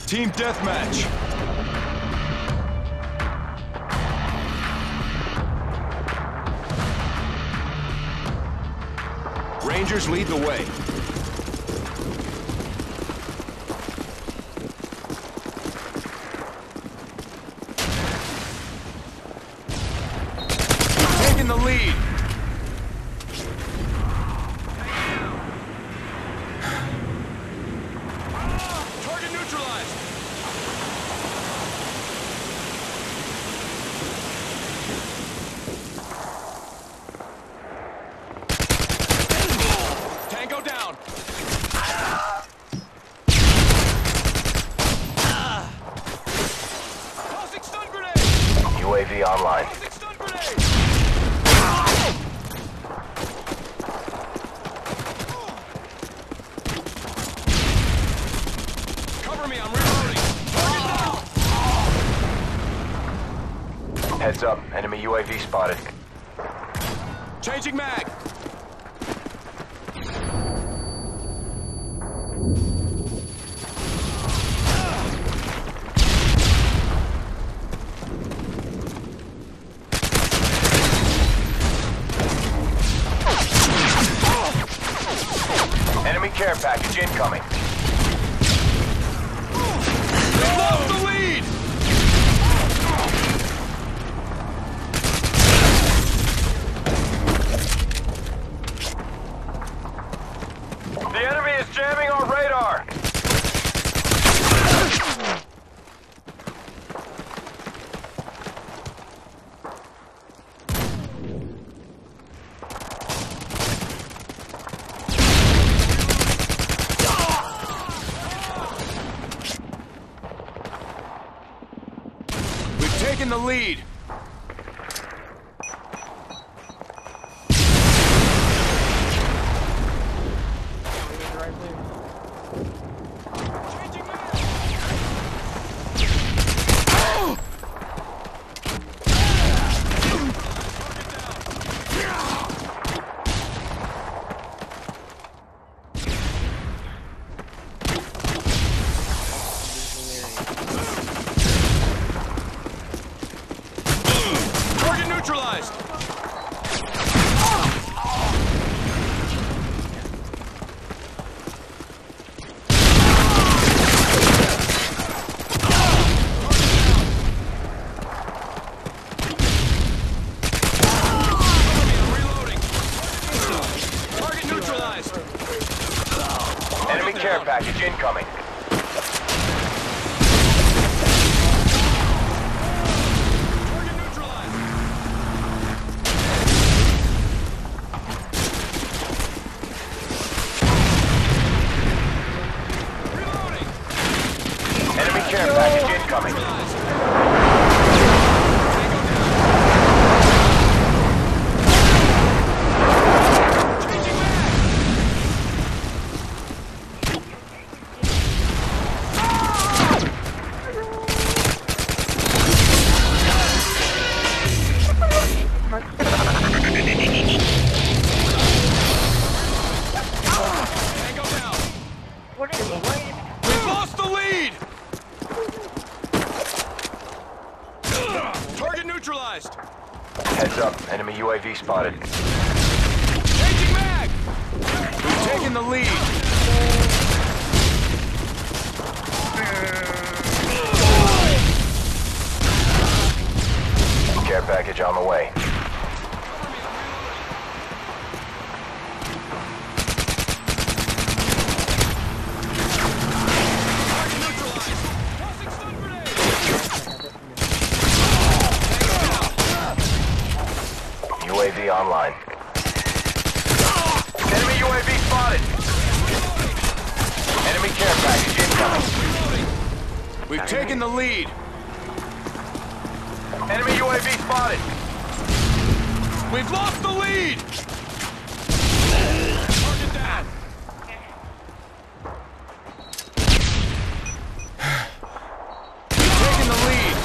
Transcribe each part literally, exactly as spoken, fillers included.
Team deathmatch. Rangers lead the way. We've taken the lead. Target neutralized. Tango down. Tossing stun grenade. U A V online. Tossing stun grenade. Cover me, I'm reloading. Target down. Heads up, enemy U A V spotted. Changing mag. Enemy care package incoming. They lost the lead. The enemy is jamming our radar. We've taken the lead. Changing mag. Oh! Target neutralized. Reloading. Target neutralized. Enemy care package incoming. Target neutralized. Reloading. Enemy care package incoming. Neutralized. Tango down. Changing mag. Tango down. We've lost the lead. Target neutralized. Heads up, enemy U A V spotted. Changing mag. We've taken the lead. Care package on the way. Target neutralized. Tossing stun grenade. Tango down. U A V online. Enemy U A V spotted. Enemy care package incoming. We've taken the lead. Enemy U A V spotted. We've lost the lead. Target down. We've taken the lead.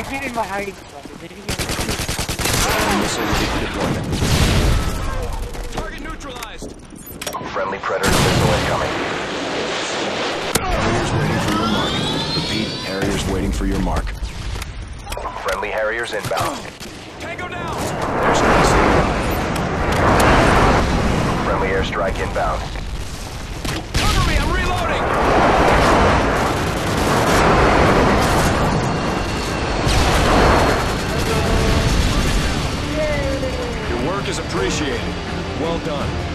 defeated my hiding spot. They didn't get Missile deployment. Target neutralized. Friendly Predator missile incoming. Harriers waiting for your mark. Repeat, Harriers waiting for your mark. Friendly Harriers inbound. Tango down. Airstrike standby. Friendly airstrike inbound. Cover me, I'm reloading. Your work is appreciated. Well done.